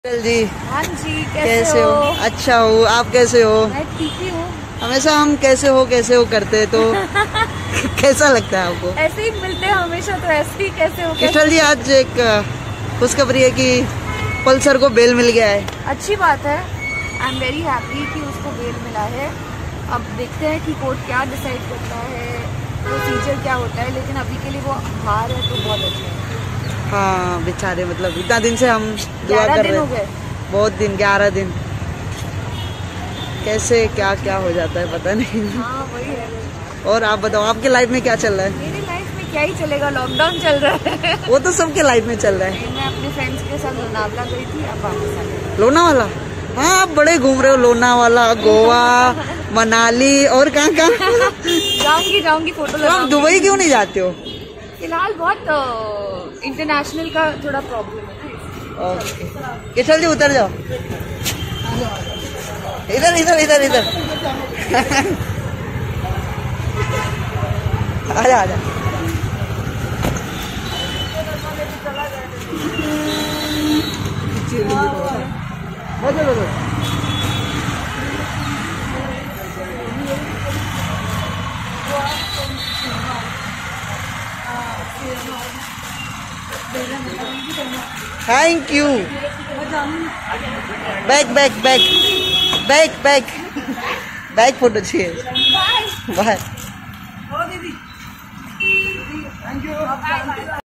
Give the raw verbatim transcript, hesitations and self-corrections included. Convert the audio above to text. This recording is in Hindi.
जी। हाँ जी, कैसे, कैसे हो? हो? अच्छा हो, आप कैसे हो? मैं ठीक ही हूँ। हमेशा हम कैसे हो कैसे हो करते तो कैसा लगता है आपको? ऐसे ही मिलते हैं हमेशा, तो ऐसे ही कैसे हो कैसे किशल जी, आज एक खुशखबरी है कि पल्सर को बेल मिल गया है। अच्छी बात है। आई एम वेरी हैप्पी कि उसको बेल मिला है। अब देखते हैं कि कोर्ट क्या डिसाइड करता है, प्रोसीजर क्या होता है, लेकिन अभी के लिए वो बाहर है तो बहुत अच्छा है। हाँ बेचारे, मतलब इतना दिन से हम दुआ कर रहे हैं, बहुत दिन, ग्यारह दिन। कैसे क्या क्या हो जाता है पता नहीं। हाँ वही है। और आप बताओ, आपके लाइफ में क्या चल रहा है? मेरी लाइफ में क्या ही चलेगा, लॉकडाउन चल रहा है। वो तो सबके लाइफ में चल रहा है। मैं अपने फ्रेंड्स के साथ लोनावला गई थी, अब वापस आ गई। लोनावाला? हाँ, आप बड़े घूम रहे हो, लोनावाला, गोवा, मनाली और कहाँ कहाँ। जाऊंगी जाऊंगी फोटो तो आप दुबई क्यों नहीं जाते हो? फिलहाल बहुत इंटरनेशनल का थोड़ा प्रॉब्लम है। ओके, किशल जी उतर जाओ, इधर इधर इधर इधर। आजा आजा। बदलो बदलो। Thank you. Back back back back back back photo चाहिए। बाय।